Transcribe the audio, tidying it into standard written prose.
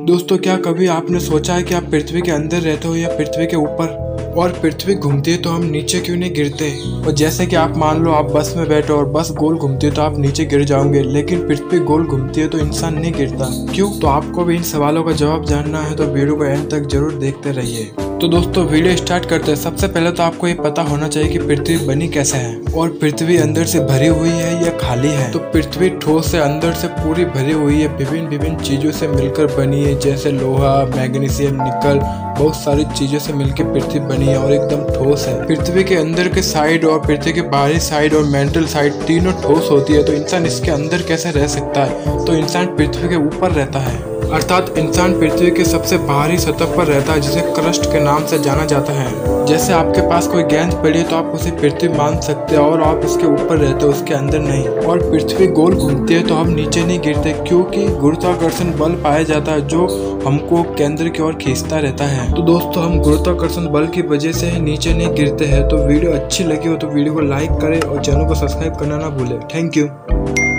दोस्तों, क्या कभी आपने सोचा है कि आप पृथ्वी के अंदर रहते हो या पृथ्वी के ऊपर? और पृथ्वी घूमती है तो हम नीचे क्यों नहीं गिरते? और जैसे कि आप मान लो आप बस में बैठे हो और बस गोल घूमती है तो आप नीचे गिर जाओगे, लेकिन पृथ्वी गोल घूमती है तो इंसान नहीं गिरता क्यों? तो आपको भी इन सवालों का जवाब जानना है तो वीडियो को एंड तक जरूर देखते रहिए। तो दोस्तों, वीडियो स्टार्ट करते हैं। सबसे पहले तो आपको ये पता होना चाहिए कि पृथ्वी बनी कैसे है और पृथ्वी अंदर से भरी हुई है या खाली है। तो पृथ्वी ठोस से अंदर से पूरी भरी हुई है, विभिन्न चीजों से मिलकर बनी है, जैसे लोहा, मैग्नीशियम, निकल, बहुत सारी चीजों से मिलकर पृथ्वी बनी है और एकदम ठोस है। पृथ्वी के अंदर के साइड और पृथ्वी के बाहरी साइड और मेंटल साइड तीनों ठोस होती है। तो इंसान इसके अंदर कैसे रह सकता है? तो इंसान पृथ्वी के ऊपर रहता है, अर्थात इंसान पृथ्वी के सबसे बाहरी सतह पर रहता है, जिसे क्रस्ट के नाम से जाना जाता है। जैसे आपके पास कोई गेंद पड़ी है तो आप उसे पृथ्वी मान सकते हो और आप उसके ऊपर रहते हो, उसके अंदर नहीं। और पृथ्वी गोल घूमती है तो हम नीचे नहीं गिरते, क्योंकि गुरुत्वाकर्षण बल पाया जाता है जो हमको केंद्र की ओर खींचता रहता है। तो दोस्तों, हम गुरुत्वाकर्षण बल की वजह से ही नीचे नहीं गिरते हैं। तो वीडियो अच्छी लगी हो तो वीडियो को लाइक करें और चैनल को सब्सक्राइब करना ना भूलें। Thank you.